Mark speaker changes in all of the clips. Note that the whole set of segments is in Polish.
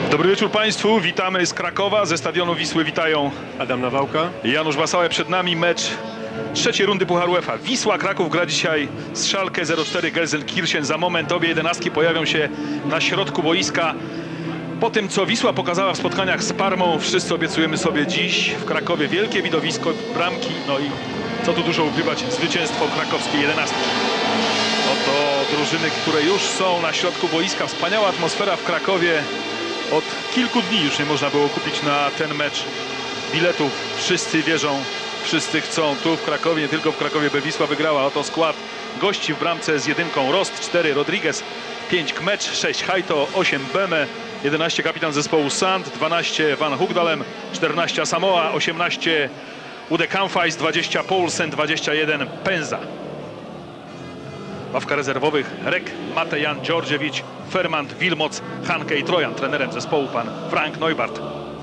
Speaker 1: Dobry wieczór Państwu, witamy z Krakowa, ze stadionu Wisły witają
Speaker 2: Adam Nawałka
Speaker 1: i Janusz Wasała. Przed nami mecz trzeciej rundy Pucharu UEFA. Wisła Kraków gra dzisiaj z Schalke 04 Gelsenkirchen. Za moment obie jedenastki pojawią się na środku boiska. Po tym, co Wisła pokazała w spotkaniach z Parmą, wszyscy obiecujemy sobie dziś w Krakowie wielkie widowisko, bramki, no i co tu dużo ukrywać, zwycięstwo krakowskiej jedenastki. Oto drużyny, które już są na środku boiska. Wspaniała atmosfera w Krakowie. Od kilku dni już nie można było kupić na ten mecz biletów. Wszyscy wierzą, wszyscy chcą. Tu w Krakowie, nie tylko w Krakowie, by Wisła wygrała. Oto skład gości w bramce z jedynką: Rost, 4 Rodriguez, 5 Kmecz, 6 Hajto, 8 Beme, 11 kapitan zespołu Sand, 12 Van Hoogdalem, 14 Asamoah, 18 Ude Kamphuis, 20 Poulsen, 21 Penza. Ławka rezerwowych: Rek, Mate, Jan Djordjevic, Fermant, Wilmoc, Hanke i Trojan. Trenerem zespołu pan Frank Neubart.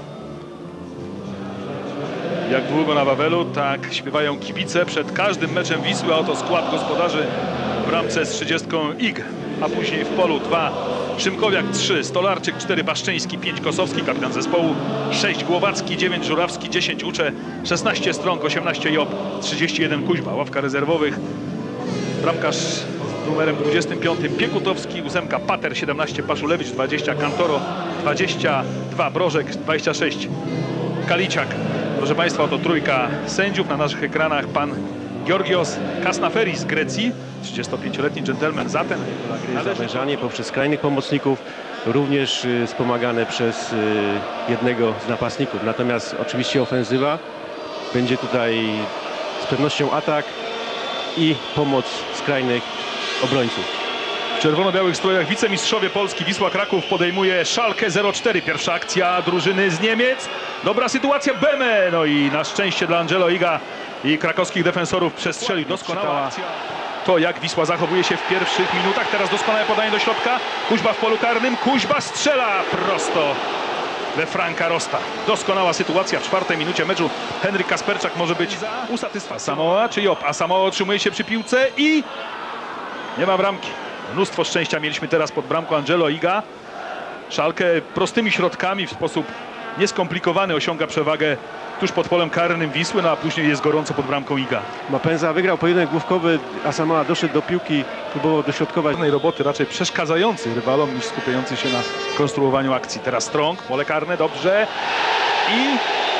Speaker 1: Jak długo na Wawelu, tak śpiewają kibice przed każdym meczem Wisły. A oto skład gospodarzy w bramce z 30 Ig, a później w polu 2 Szymkowiak, 3 Stolarczyk, 4 Baszczyński, 5 Kosowski, kapitan zespołu, 6 Głowacki, 9 Żurawski, 10 Ucze, 16 Strąg, 18 Job, 31 Kuźba. Ławka rezerwowych: bramkarz z numerem 25 Piekutowski, 8 Pater, 17 Paszulewicz, 20 Kantoro, 22 Brożek, 26 Kaliciak. Proszę Państwa, oto trójka sędziów na naszych ekranach: pan Georgios Kasnaferis z Grecji, 35-letni dżentelmen z Aten.
Speaker 2: Zawężanie poprzez skrajnych pomocników, również wspomagane przez jednego z napastników. Natomiast oczywiście ofensywa będzie tutaj z pewnością atak i pomoc skrajnych obrońców.
Speaker 1: W czerwono-białych strojach wicemistrzowie Polski Wisła Kraków podejmuje Schalke 04. Pierwsza akcja drużyny z Niemiec. Dobra sytuacja, Beme. No i na szczęście dla Angelo Iga i krakowskich defensorów przestrzelił. Doskonała akcja. To, jak Wisła zachowuje się w pierwszych minutach. Teraz doskonałe podanie do środka. Kuźba w polu karnym. Kuźba strzela prosto we Franka Rosta. Doskonała sytuacja w 4. minucie meczu. Henryk Kasperczak może być usatysfakcjonowany. Asamoah czy Job? Asamoah otrzymuje się przy piłce i nie ma bramki. Mnóstwo szczęścia mieliśmy teraz pod bramką Angelo Iga. Schalke prostymi środkami w sposób nieskomplikowany osiąga przewagę tuż pod polem karnym Wisły, no a później jest gorąco pod bramką Iga.
Speaker 2: Penza wygrał pojedynek główkowy, Asamoah doszedł do piłki, próbował dośrodkować.
Speaker 1: Roboty raczej przeszkadzający rywalom niż skupiający się na konstruowaniu akcji. Teraz Strąg, pole karne, dobrze. I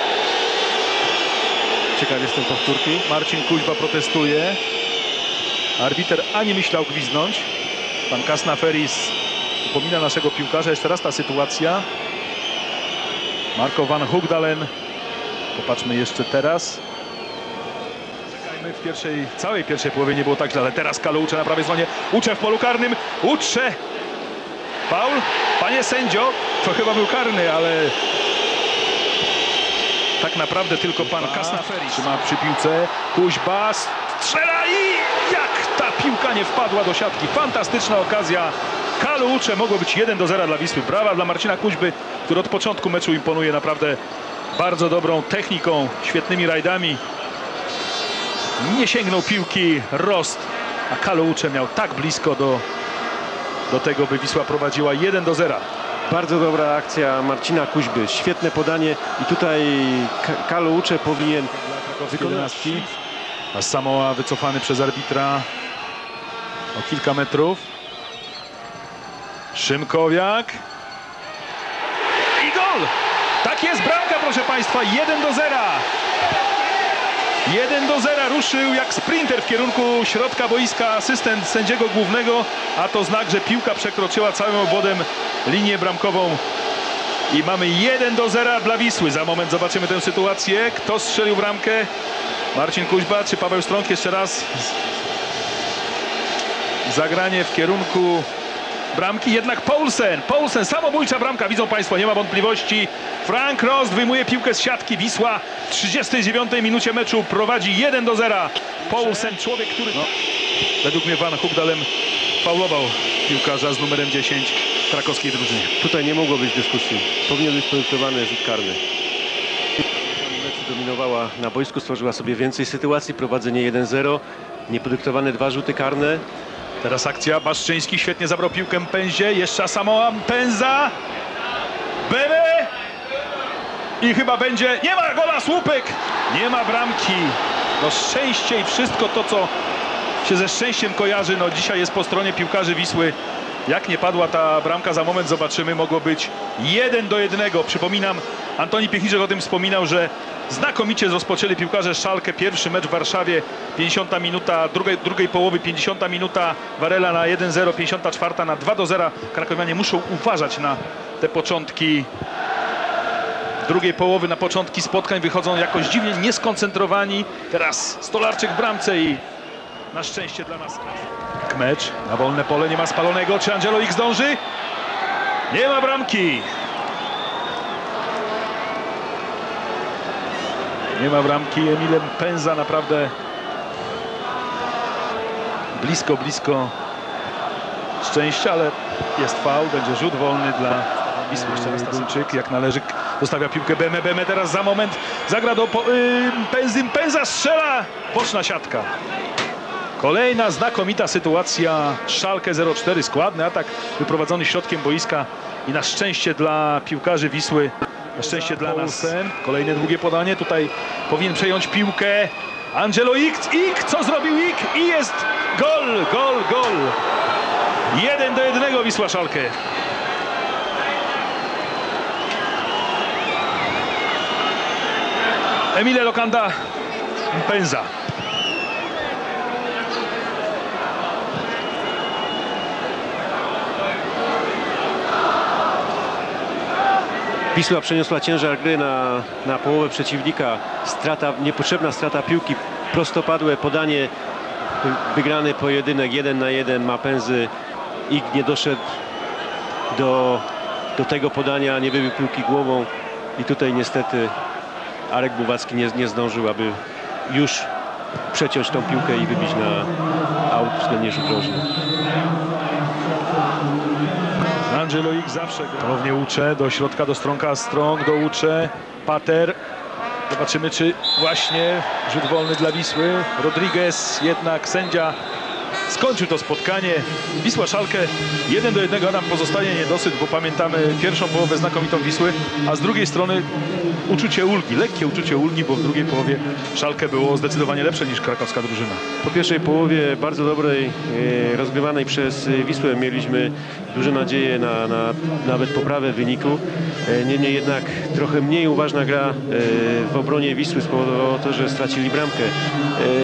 Speaker 2: ciekaw jestem powtórki.
Speaker 1: Marcin Kuźba protestuje. Arbiter ani myślał gwizdnąć. Pan Kasnaferis upomina naszego piłkarza. Jeszcze raz ta sytuacja. Marco Van Hoogdalen. Popatrzmy jeszcze teraz. Czekajmy, w całej pierwszej połowie nie było tak źle, ale teraz Kalu Ucze na prawej stronie. Ucze w polu karnym. Ucze! Faul? Panie sędzio, to chyba był karny, ale tak naprawdę tylko pan Kasnaferis trzyma przy piłce. Kuźba strzela i jak ta piłka nie wpadła do siatki. Fantastyczna okazja. Kalu Ucze, mogło być 1-0 dla Wisły. Brawa dla Marcina Kuźby, który od początku meczu imponuje naprawdę bardzo dobrą techniką, świetnymi rajdami. Nie sięgnął piłki Rost, a Kalu Ucze miał tak blisko do tego, by Wisła prowadziła 1-0.
Speaker 2: Bardzo dobra akcja Marcina Kuźby, świetne podanie i tutaj Kalu Ucze powinien wykonać.
Speaker 1: Asamoah wycofany przez arbitra o kilka metrów. Szymkowiak i gol! Tak jest, bramka, proszę Państwa, 1-0. 1-0, ruszył jak sprinter w kierunku środka boiska asystent sędziego głównego, a to znak, że piłka przekroczyła całym obwodem linię bramkową i mamy 1-0 dla Wisły. Za moment zobaczymy tę sytuację. Kto strzelił bramkę? Marcin Kuźba czy Paweł Strąg? Jeszcze raz zagranie w kierunku bramki, jednak Poulsen, samobójcza bramka, widzą Państwo, nie ma wątpliwości. Frank Rost wyjmuje piłkę z siatki. Wisła w 39 minucie meczu prowadzi 1-0. Poulsen, człowiek, który według mnie Van Hoogdalem faulował piłkarza z numerem 10 krakowskiej drużyny.
Speaker 2: Tutaj nie mogło być dyskusji, powinien być podyktowany rzut karny. Dominowała na boisku, stworzyła sobie więcej sytuacji, prowadzenie 1-0, niepodyktowane 2 rzuty karne.
Speaker 1: Teraz akcja, Baszczyński świetnie zabrał piłkę Penzie, jeszcze Asamoah, Penza. Bene! I chyba będzie... Nie ma gola, słupek! Nie ma bramki. No szczęście i wszystko to, co się ze szczęściem kojarzy, no dzisiaj jest po stronie piłkarzy Wisły. Jak nie padła ta bramka, za moment zobaczymy, mogło być 1-1. Przypominam, Antoni Piechniczek o tym wspominał, że znakomicie rozpoczęli piłkarze Szalkę. Pierwszy mecz w Warszawie, 50 minuta, drugiej połowy, 50 minuta Warela na 1-0, 54 na 2-0. Krakowianie muszą uważać na te początki drugiej połowy, na początki spotkań. Wychodzą jakoś dziwnie nieskoncentrowani. Teraz Stolarczyk w bramce i na szczęście dla nas mecz na wolne pole, nie ma spalonego. Czy Angelo X zdąży? Nie ma bramki. Nie ma bramki. Emile Mpenza naprawdę blisko szczęścia, ale jest faul, będzie rzut wolny dla Wisły. Jeszcze raz Duńczyk, jak należy, zostawia piłkę Beme teraz za moment zagra do Mpenzy. Mpenza strzela, boczna siatka. Kolejna znakomita sytuacja. Szalkę 04, składny atak wyprowadzony środkiem boiska i na szczęście dla piłkarzy Wisły, na szczęście dla nas. Kolejne długie podanie, tutaj powinien przejąć piłkę Angelo X. Co zrobił X? I jest gol. 1-1 Wisła Szalkę. Emile Lokanda, Mpenza.
Speaker 2: Wisła przeniosła ciężar gry na połowę przeciwnika. Niepotrzebna strata piłki, prostopadłe podanie, wygrany pojedynek 1 na 1 Mpenzy. Ig nie doszedł do tego podania, nie wybił piłki głową i tutaj niestety Arek Buwacki nie zdążył, aby już przeciąć tą piłkę i wybić na aut względnie rzut rożny.
Speaker 1: Angelo X zawsze ponownie Ucze, do środka, do Stronga, Strong do Ucze, Pater. Zobaczymy, czy właśnie rzut wolny dla Wisły. Rodriguez, jednak sędzia skończył to spotkanie. Wisła Szalkę 1-1. Adam, pozostaje niedosyt, bo pamiętamy pierwszą połowę znakomitą Wisły, a z drugiej strony uczucie ulgi, lekkie uczucie ulgi, bo w drugiej połowie Szalkę było zdecydowanie lepsze niż krakowska drużyna.
Speaker 2: Po pierwszej połowie bardzo dobrej, rozgrywanej przez Wisłę mieliśmy duże nadzieje na nawet poprawę wyniku. Niemniej jednak trochę mniej uważna gra w obronie Wisły spowodowało to, że stracili bramkę.